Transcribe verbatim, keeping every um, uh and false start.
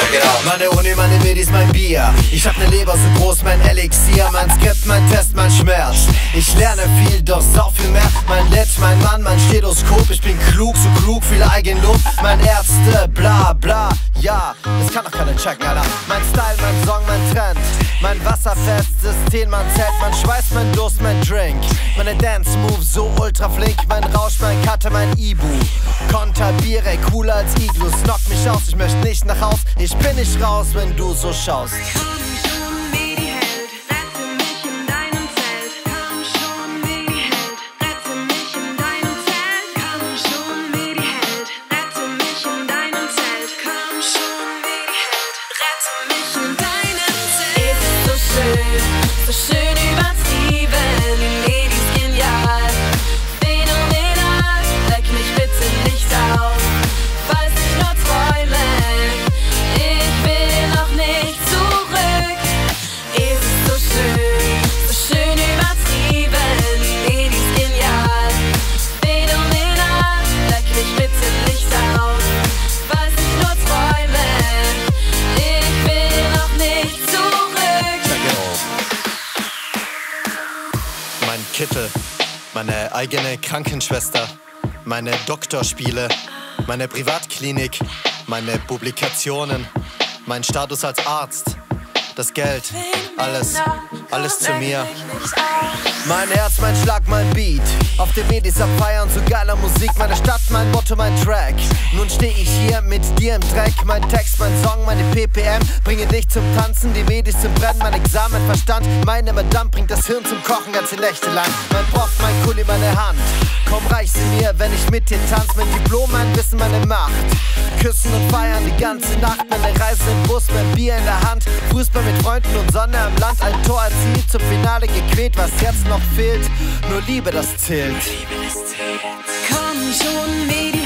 Meine Uni, meine Medis, mein Bier. Ich hab ne Leber so groß, mein Elixier. Mein Skript, mein Test, mein Schmerz. Ich lerne viel, doch sau viel mehr. Mein Lit, mein Mann, mein Stethoskop. Ich bin klug, so klug, viel Eigenlob. Mein Ärzte, bla bla, ja, das kann doch keiner checken, Alter. Mein Style, mein Song, mein Trend. Mein wasserfestes System, mein Zelt. Mein Schweiß, mein Durst, mein Drink. Meine Dance-Moves so ultra flink. Mein Rausch, mein Cutter, mein Ibu. Konter, Bier, ey, cooler als Iglus. Knock mich aus, ich möchte nicht nach Haus. Ich bin nicht raus, wenn du so schaust. So schön übertrieben, die Ladies genial, phänomenal, leck mich bitte nicht auf, falls ich nur träume, ich will noch nicht zurück. Es ist so schön, so schön übertrieben, die Ladies genial, phänomenal, leck mich bitte nicht auf, falls ich nur träume, ich will noch nicht zurück. Mein Kittel, meine eigene Krankenschwester, meine Doktorspiele, meine Privatklinik, meine Publikationen, mein Status als Arzt, das Geld, alles, alles zu mir. Mein Herz, mein Schlag, mein Beat, auf dem Medis abfeiern zu geiler Musik. Meine Stadt, mein Motto, mein Track. Nun steh ich hier mit dir im Dreck. Mein Text, mein Song, meine P P M bringe dich zum Tanzen, die Medis zum Brennen. Mein Examen, Verstand, meine Madame bringt das Hirn zum Kochen ganze Nächte lang. Mein Prof, mein Kuli, meine Hand, komm reich sie mir, wenn ich mit dir tanz. Mein Diplom, mein Wissen, meine Macht, küssen und feiern die ganze Nacht. Meine Reise im Bus, mein Bier in der Hand, Fußball mit Freunden und Sonne am Land. Ein Tor erzielt, zum Finale gequält, was jetzt noch fehlt, nur Liebe, das zählt. Komm schon, Medi.